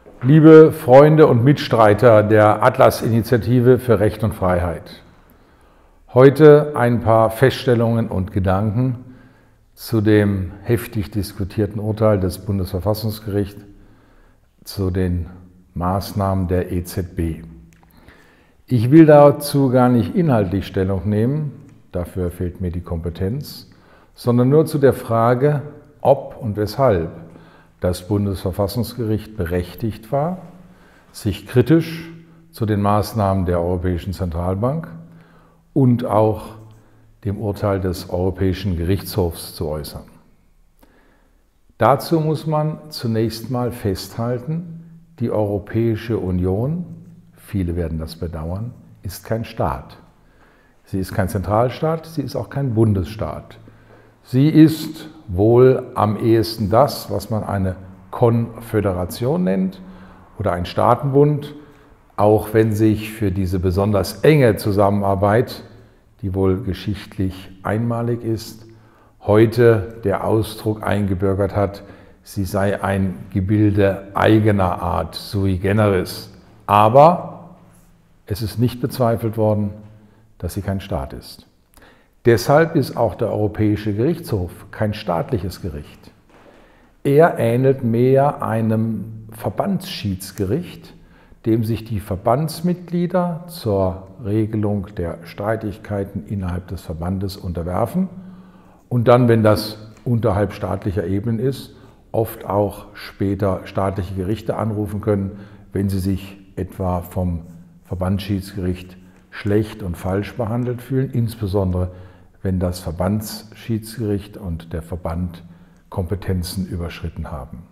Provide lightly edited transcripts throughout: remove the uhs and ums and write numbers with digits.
Liebe Freunde und Mitstreiter der Atlas-Initiative für Recht und Freiheit, heute ein paar Feststellungen und Gedanken zu dem heftig diskutierten Urteil des Bundesverfassungsgerichts zu den Maßnahmen der EZB. Ich will dazu gar nicht inhaltlich Stellung nehmen, dafür fehlt mir die Kompetenz, sondern nur zu der Frage, ob und weshalb das Bundesverfassungsgericht berechtigt war, sich kritisch zu den Maßnahmen der Europäischen Zentralbank und auch dem Urteil des Europäischen Gerichtshofs zu äußern. Dazu muss man zunächst mal festhalten, die Europäische Union, viele werden das bedauern, ist kein Staat. Sie ist kein Zentralstaat, sie ist auch kein Bundesstaat. Sie ist wohl am ehesten das, was man eine Konföderation nennt oder ein Staatenbund, auch wenn sich für diese besonders enge Zusammenarbeit, die wohl geschichtlich einmalig ist, heute der Ausdruck eingebürgert hat, sie sei ein Gebilde eigener Art, sui generis. Aber es ist nicht bezweifelt worden, dass sie kein Staat ist. Deshalb ist auch der Europäische Gerichtshof kein staatliches Gericht. Er ähnelt mehr einem Verbandsschiedsgericht, dem sich die Verbandsmitglieder zur Regelung der Streitigkeiten innerhalb des Verbandes unterwerfen und dann, wenn das unterhalb staatlicher Ebenen ist, oft auch später staatliche Gerichte anrufen können, wenn sie sich etwa vom Verbandsschiedsgericht schlecht und falsch behandelt fühlen, insbesondere wenn das Verbandsschiedsgericht und der Verband Kompetenzen überschritten haben.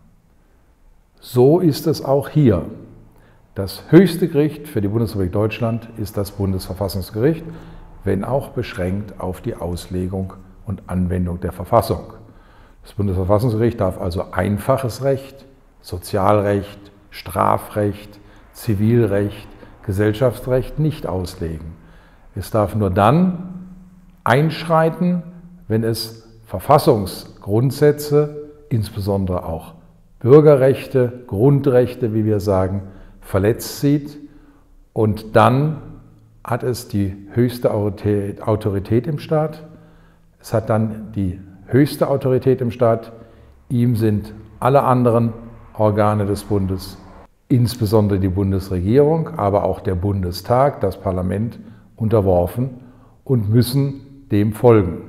So ist es auch hier. Das höchste Gericht für die Bundesrepublik Deutschland ist das Bundesverfassungsgericht, wenn auch beschränkt auf die Auslegung und Anwendung der Verfassung. Das Bundesverfassungsgericht darf also einfaches Recht, Sozialrecht, Strafrecht, Zivilrecht, Gesellschaftsrecht nicht auslegen. Es darf nur dann einschreiten, wenn es Verfassungsgrundsätze, insbesondere auch Bürgerrechte, Grundrechte, wie wir sagen, verletzt sieht. Und dann hat es die höchste Autorität im Staat. Es hat dann die höchste Autorität im Staat. Ihm sind alle anderen Organe des Bundes, insbesondere die Bundesregierung, aber auch der Bundestag, das Parlament, unterworfen und müssen dem folgen.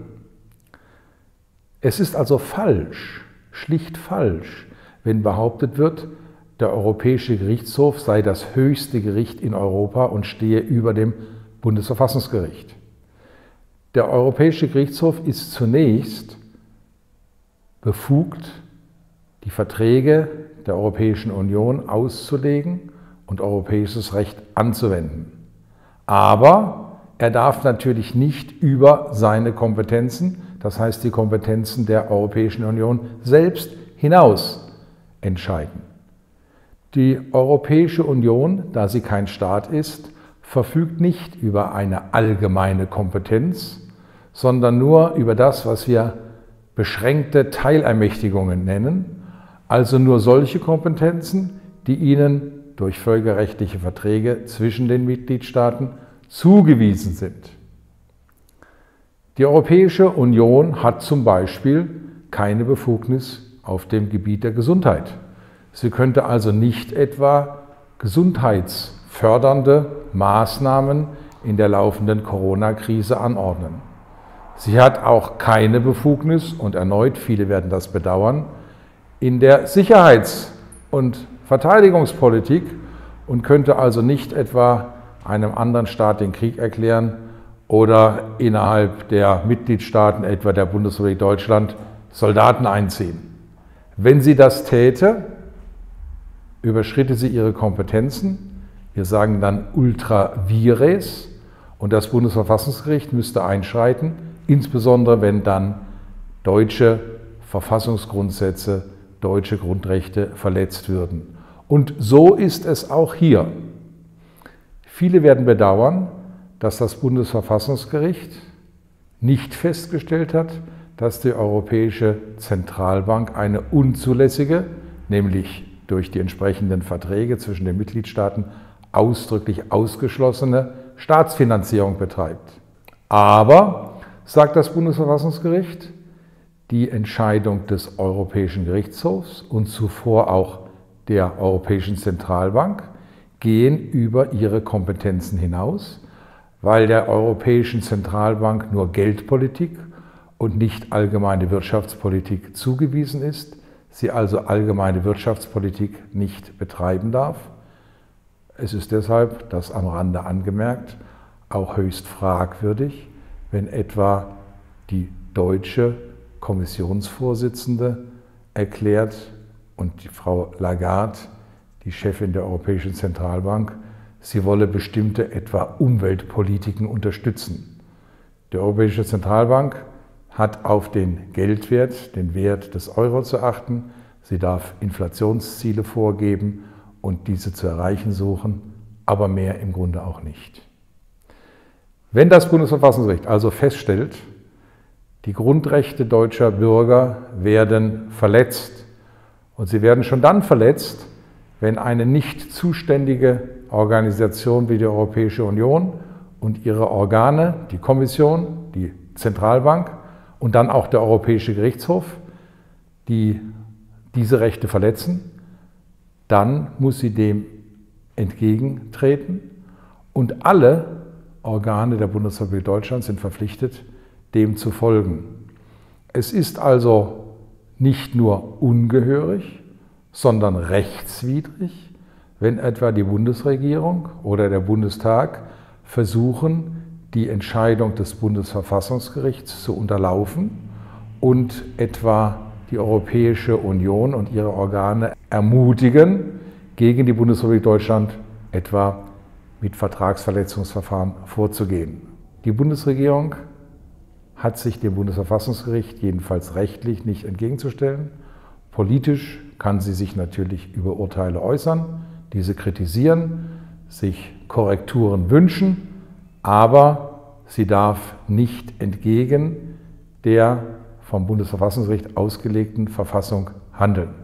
Es ist also falsch, schlicht falsch, wenn behauptet wird, der Europäische Gerichtshof sei das höchste Gericht in Europa und stehe über dem Bundesverfassungsgericht. Der Europäische Gerichtshof ist zunächst befugt, die Verträge der Europäischen Union auszulegen und europäisches Recht anzuwenden. Aber er darf natürlich nicht über seine Kompetenzen, das heißt die Kompetenzen der Europäischen Union selbst, hinaus entscheiden. Die Europäische Union, da sie kein Staat ist, verfügt nicht über eine allgemeine Kompetenz, sondern nur über das, was wir beschränkte Teilermächtigungen nennen, also nur solche Kompetenzen, die ihnen durch völkerrechtliche Verträge zwischen den Mitgliedstaaten zugewiesen sind. Die Europäische Union hat zum Beispiel keine Befugnis auf dem Gebiet der Gesundheit. Sie könnte also nicht etwa gesundheitsfördernde Maßnahmen in der laufenden Corona-Krise anordnen. Sie hat auch keine Befugnis, und erneut, viele werden das bedauern, in der Sicherheits- und Verteidigungspolitik und könnte also nicht etwa einem anderen Staat den Krieg erklären oder innerhalb der Mitgliedstaaten, etwa der Bundesrepublik Deutschland, Soldaten einziehen. Wenn sie das täte, überschritte sie ihre Kompetenzen. Wir sagen dann ultra vires und das Bundesverfassungsgericht müsste einschreiten, insbesondere wenn dann deutsche Verfassungsgrundsätze, deutsche Grundrechte verletzt würden. Und so ist es auch hier. Viele werden bedauern, dass das Bundesverfassungsgericht nicht festgestellt hat, dass die Europäische Zentralbank eine unzulässige, nämlich durch die entsprechenden Verträge zwischen den Mitgliedstaaten ausdrücklich ausgeschlossene Staatsfinanzierung betreibt. Aber, sagt das Bundesverfassungsgericht, die Entscheidung des Europäischen Gerichtshofs und zuvor auch der Europäischen Zentralbank gehen über ihre Kompetenzen hinaus, weil der Europäischen Zentralbank nur Geldpolitik und nicht allgemeine Wirtschaftspolitik zugewiesen ist, sie also allgemeine Wirtschaftspolitik nicht betreiben darf. Es ist deshalb, das am Rande angemerkt, auch höchst fragwürdig, wenn etwa die deutsche Kommissionsvorsitzende erklärt und die Frau Lagarde, die Chefin der Europäischen Zentralbank, sie wolle bestimmte etwa Umweltpolitiken unterstützen. Die Europäische Zentralbank hat auf den Geldwert, den Wert des Euro zu achten. Sie darf Inflationsziele vorgeben und diese zu erreichen suchen, aber mehr im Grunde auch nicht. Wenn das Bundesverfassungsgericht also feststellt, die Grundrechte deutscher Bürger werden verletzt und sie werden schon dann verletzt, wenn eine nicht zuständige Organisation wie die Europäische Union und ihre Organe, die Kommission, die Zentralbank und dann auch der Europäische Gerichtshof, die diese Rechte verletzen, dann muss sie dem entgegentreten und alle Organe der Bundesrepublik Deutschland sind verpflichtet, dem zu folgen. Es ist also nicht nur ungehörig, sondern rechtswidrig, wenn etwa die Bundesregierung oder der Bundestag versuchen, die Entscheidung des Bundesverfassungsgerichts zu unterlaufen und etwa die Europäische Union und ihre Organe ermutigen, gegen die Bundesrepublik Deutschland etwa mit Vertragsverletzungsverfahren vorzugehen. Die Bundesregierung hat sich dem Bundesverfassungsgericht jedenfalls rechtlich nicht entgegenzustellen. Politisch kann sie sich natürlich über Urteile äußern, diese kritisieren, sich Korrekturen wünschen, aber sie darf nicht entgegen der vom Bundesverfassungsgericht ausgelegten Verfassung handeln.